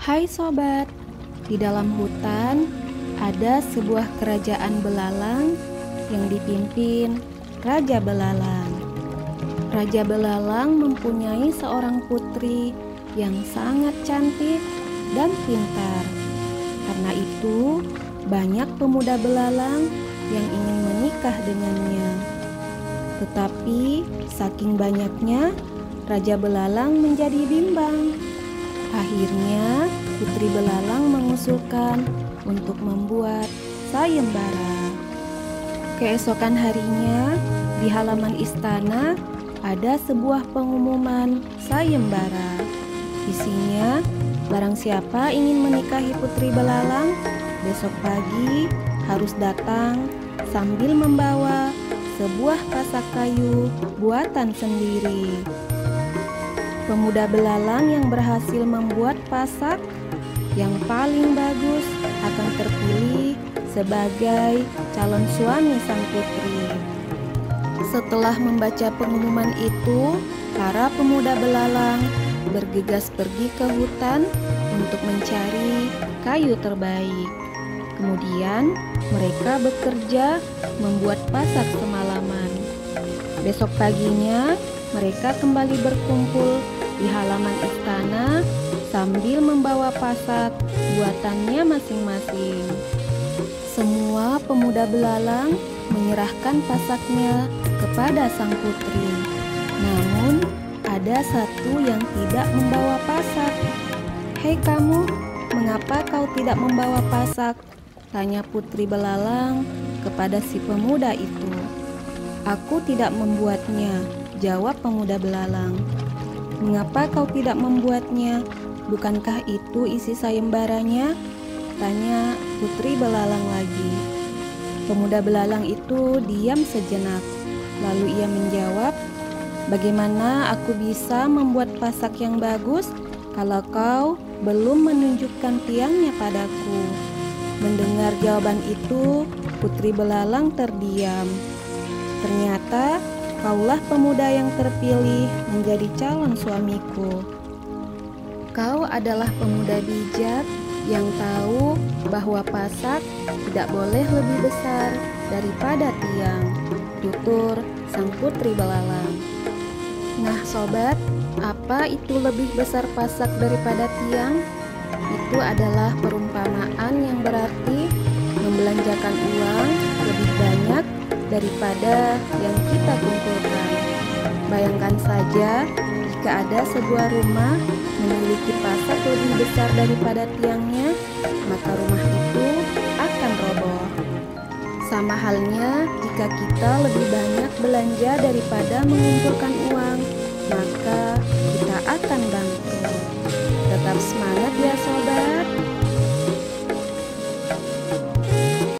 Hai sobat, di dalam hutan ada sebuah kerajaan belalang yang dipimpin Raja Belalang. Raja Belalang mempunyai seorang putri yang sangat cantik dan pintar. Karena itu, banyak pemuda belalang yang ingin menikah dengannya. Tetapi saking banyaknya, Raja Belalang menjadi bimbang. Akhirnya, Putri Belalang mengusulkan untuk membuat sayembara. Keesokan harinya, di halaman istana ada sebuah pengumuman sayembara. Isinya, barang siapa ingin menikahi Putri Belalang, besok pagi harus datang sambil membawa sebuah pasak kayu buatan sendiri. Pemuda belalang yang berhasil membuat pasak yang paling bagus akan terpilih sebagai calon suami sang putri. Setelah membaca pengumuman itu, para pemuda belalang bergegas pergi ke hutan untuk mencari kayu terbaik. Kemudian mereka bekerja membuat pasak semalaman. Besok paginya mereka kembali berkumpul di halaman istana sambil membawa pasak buatannya masing-masing. Semua pemuda belalang menyerahkan pasaknya kepada sang putri. Namun, ada satu yang tidak membawa pasak. "Hei kamu, mengapa kau tidak membawa pasak?" tanya Putri Belalang kepada si pemuda itu. "Aku tidak membuatnya," jawab pemuda belalang. "Mengapa kau tidak membuatnya? Bukankah itu isi sayembaranya?" tanya Putri Belalang lagi. Pemuda belalang itu diam sejenak. Lalu ia menjawab, "Bagaimana aku bisa membuat pasak yang bagus kalau kau belum menunjukkan tiangnya padaku?" Mendengar jawaban itu, Putri Belalang terdiam. "Ternyata kaulah pemuda yang terpilih menjadi calon suamiku. Kau adalah pemuda bijak yang tahu bahwa pasak tidak boleh lebih besar daripada tiang," tutur sang Putri Belalang. Nah sobat, apa itu lebih besar pasak daripada tiang? Itu adalah perumpamaan yang berarti membelanjakan uang lebih banyak daripada yang kita kumpulkan. Bayangkan saja jika ada sebuah rumah memiliki pasak lebih besar daripada tiangnya, maka rumah itu akan roboh. Sama halnya jika kita lebih banyak belanja daripada mengumpulkan uang, maka